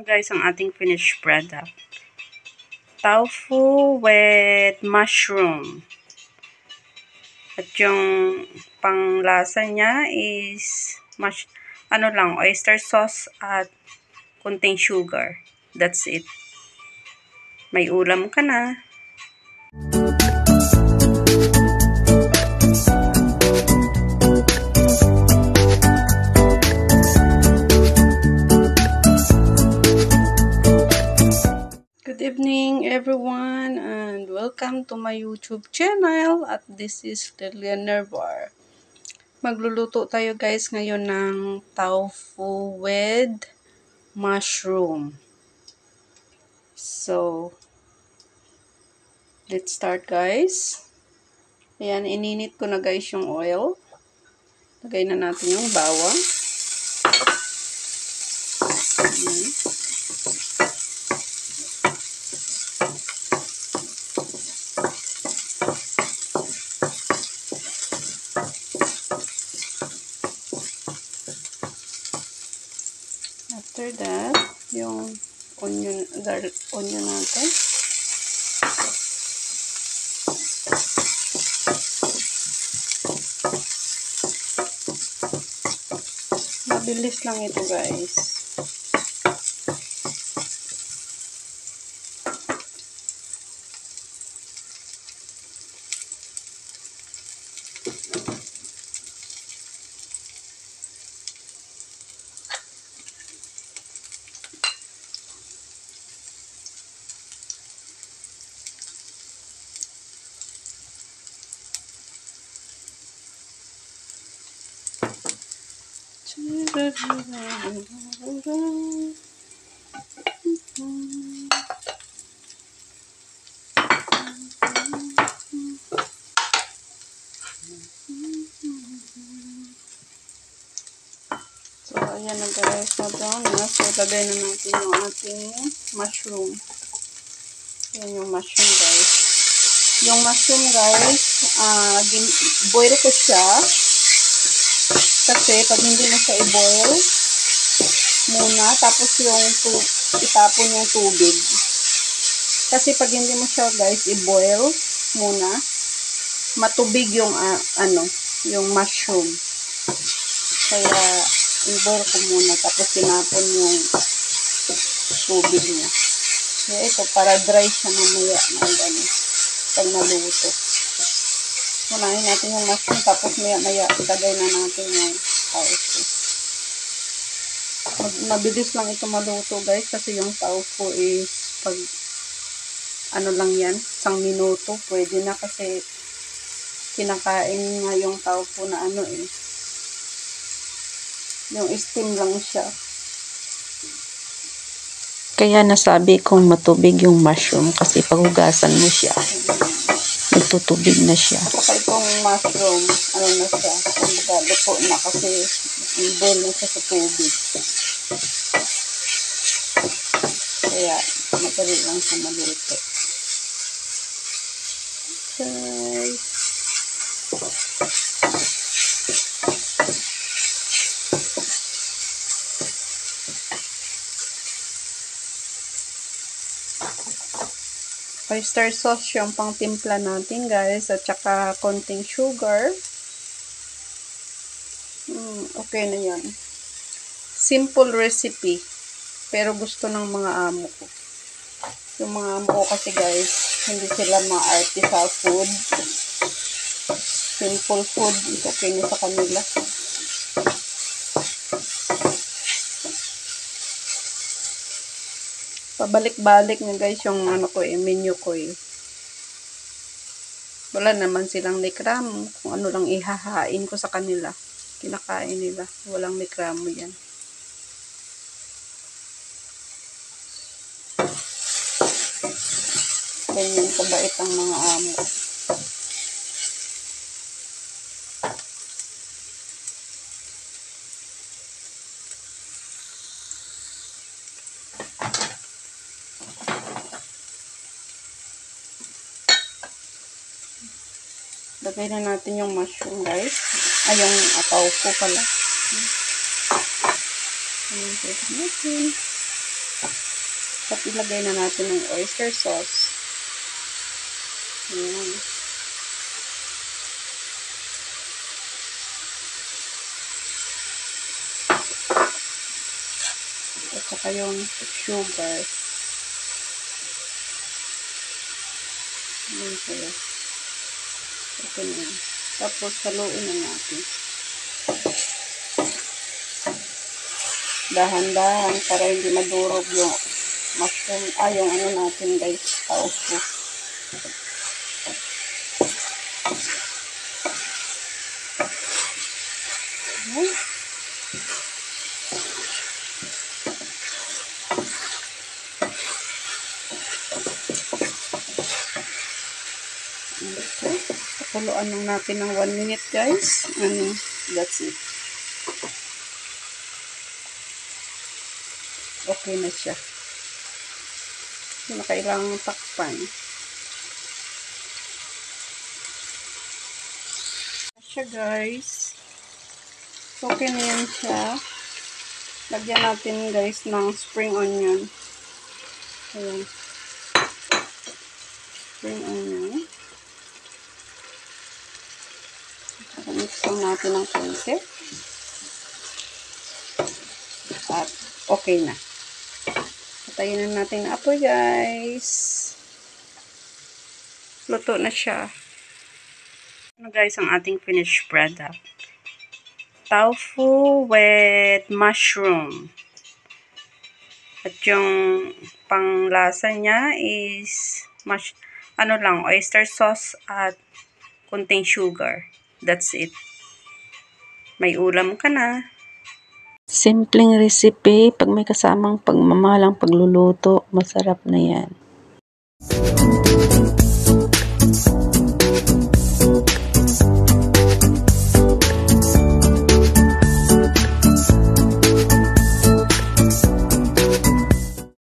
guys ang ating finished product. Tofu with mushroom. At yung panglasa niya is oyster sauce at kunting sugar. That's it. May ulam ka na. Good evening everyone and welcome to my YouTube channel at this is Lilian Nervar. Magluluto tayo guys ngayon ng tofu with mushroom. So, let's start guys. Ayan, ininit ko na guys yung oil. Lagay na natin yung bawang. Ayan. After that, yung garlic onion natin. Mabilis lang ito guys. So, ayan na guys, na brown na. So, lagay na natin yung ating mushroom. Ayan yung mushroom guys. Yung mushroom guys, boil ko siya. Kasi pag hindi mo siya i-boil muna, tapos itapon yung tubig. Kasi pag hindi mo siya guys i-boil muna, matubig yung yung mushroom. Kaya i-boil ko muna tapos tinapon yung tubig niya. Kaya ito para dry siya mamaya pag naluto. Unahin natin yung mushroom tapos maya ilagay na natin yung tofu. Mabilis lang ito maluto guys kasi yung tofu is pag lang yan, 1 minuto pwede na kasi kinakain nga yung tofu na yung steam lang siya. Kaya nasabi kong matubig yung mushroom kasi paghugasan mo siya nagtutubig na siya. Saka itong mushroom, na siya, luto na kasi i-boil na siya sa tubig. Kaya, madali lang siya maluto. Okay. Oyster sauce yung pang timpla natin guys at saka konting sugar. Okay na yan. Simple recipe pero gusto ng mga amo ko. Yung mga amo ko kasi guys hindi sila mga artisan food. Simple food is okay na sa kanila. Pabalik-balik na guys yung menu ko Wala naman silang likramo. Kung ano lang ihahain ko sa kanila. Kinakain nila. Walang likramo yan. Ganyan kabait ang mga amo. Lagay na natin yung mushroom guys. Yung tofu pala. Ayan, natin. At ilagay na natin ng oyster sauce. Ayan. At saka yung sugar. Ayan sila. Ito na. Tapos haluin na natin. Dahan-dahan para hindi madurog yung mushroom. Yung ano natin guys, tofu. Ayan. Okay. Pakuluan lang natin ng 1 minute guys. That's it. Okay na siya. Hindi na kailangang takpan. Siya guys. Okay na yan siya. Lagyan natin guys ng spring onion. Ayan. Spring onion. Mix lang natin ng konti. At okay na. Patayin na natin ang apoy guys. Luto na siya. Ano guys ang ating finished product. Tofu with mushroom. At yung panglasa niya is oyster sauce at kunting sugar. That's it. May ulam ka na. Simpleng recipe, pag may kasamang pagmamahalang pagluluto, masarap na yan.